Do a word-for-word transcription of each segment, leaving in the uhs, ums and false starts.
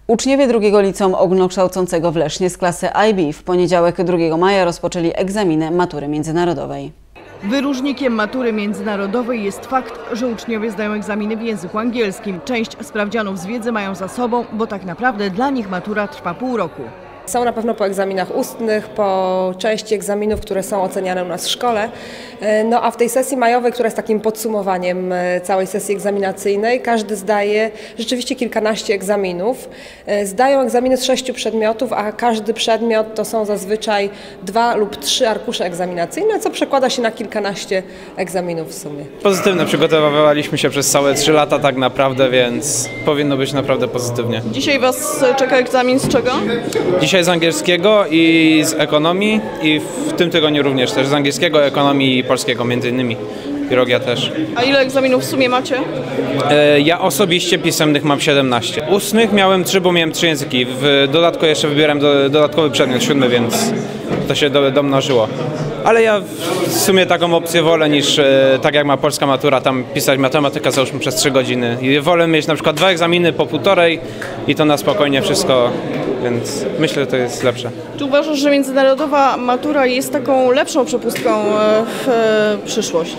Uczniowie drugiego liceum ogólnokształcącego w Lesznie z klasy I B w poniedziałek drugiego maja rozpoczęli egzaminy matury międzynarodowej. Wyróżnikiem matury międzynarodowej jest fakt, że uczniowie zdają egzaminy w języku angielskim. Część sprawdzianów z wiedzy mają za sobą, bo tak naprawdę dla nich matura trwa pół roku. Są na pewno po egzaminach ustnych, po części egzaminów, które są oceniane u nas w szkole. No a w tej sesji majowej, która jest takim podsumowaniem całej sesji egzaminacyjnej, każdy zdaje rzeczywiście kilkanaście egzaminów. Zdają egzaminy z sześciu przedmiotów, a każdy przedmiot to są zazwyczaj dwa lub trzy arkusze egzaminacyjne, co przekłada się na kilkanaście egzaminów w sumie. Pozytywne, przygotowywaliśmy się przez całe trzy lata tak naprawdę, więc powinno być naprawdę pozytywnie. Dzisiaj Was czeka egzamin z czego? Dzisiaj z angielskiego i z ekonomii i w tym tygodniu również też z angielskiego, ekonomii i polskiego między innymi. Biologia też. A ile egzaminów w sumie macie? E, ja osobiście pisemnych mam siedemnaście. Ustnych miałem trzy, bo miałem trzy języki. W dodatku jeszcze wybieram do, dodatkowy przedmiot, siódmy, więc to się do, domnożyło. Ale ja w sumie taką opcję wolę niż e, tak jak ma polska matura, tam pisać matematykę załóżmy przez trzy godziny. I wolę mieć na przykład dwa egzaminy po półtorej i to na spokojnie wszystko, więc myślę, że to jest lepsze. Czy uważasz, że międzynarodowa matura jest taką lepszą przepustką w przyszłość?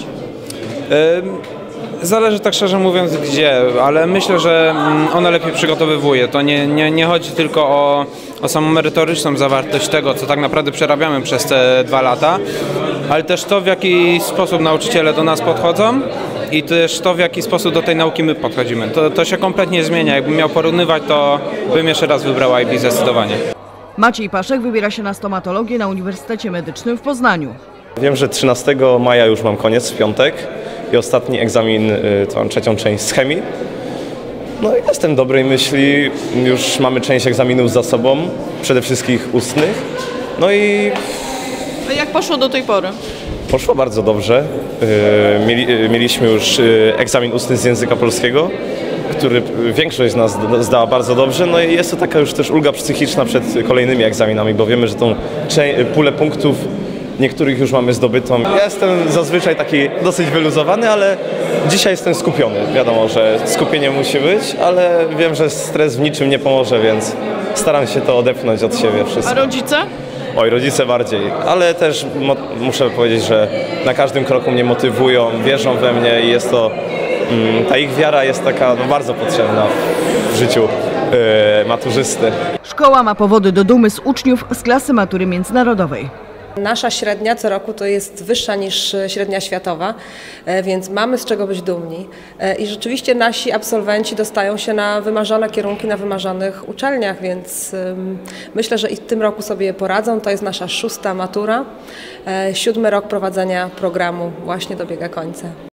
Zależy tak szczerze mówiąc gdzie, ale myślę, że ona lepiej przygotowywuje. To nie, nie, nie chodzi tylko o, o samą merytoryczną zawartość tego, co tak naprawdę przerabiamy przez te dwa lata, ale też to, w jaki sposób nauczyciele do nas podchodzą i też to, w jaki sposób do tej nauki my podchodzimy. To, to się kompletnie zmienia. Jakbym miał porównywać, to bym jeszcze raz wybrał I B zdecydowanie. Maciej Paszek wybiera się na stomatologię na Uniwersytecie Medycznym w Poznaniu. Wiem, że trzynastego maja już mam koniec, w piątek i ostatni egzamin, to mam trzecią część z chemii. No i jestem dobrej myśli, już mamy część egzaminów za sobą, przede wszystkim ustnych. No i... A jak poszło do tej pory? Poszło bardzo dobrze. Mieli, mieliśmy już egzamin ustny z języka polskiego, który większość z nas zdała bardzo dobrze, no i jest to taka już też ulga psychiczna przed kolejnymi egzaminami, bo wiemy, że tą pulę punktów niektórych już mamy zdobytą. Ja jestem zazwyczaj taki dosyć wyluzowany, ale dzisiaj jestem skupiony. Wiadomo, że skupienie musi być, ale wiem, że stres w niczym nie pomoże, więc staram się to odepchnąć od siebie wszystko. A rodzice? Oj, rodzice bardziej, ale też muszę powiedzieć, że na każdym kroku mnie motywują, wierzą we mnie i jest to, mm, ta ich wiara jest taka no, bardzo potrzebna w życiu yy, maturzysty. Szkoła ma powody do dumy z uczniów z klasy matury międzynarodowej. Nasza średnia co roku to jest wyższa niż średnia światowa, więc mamy z czego być dumni. I rzeczywiście nasi absolwenci dostają się na wymarzone kierunki na wymarzonych uczelniach, więc myślę, że i w tym roku sobie poradzą. To jest nasza szósta matura. Siódmy rok prowadzenia programu właśnie dobiega końca.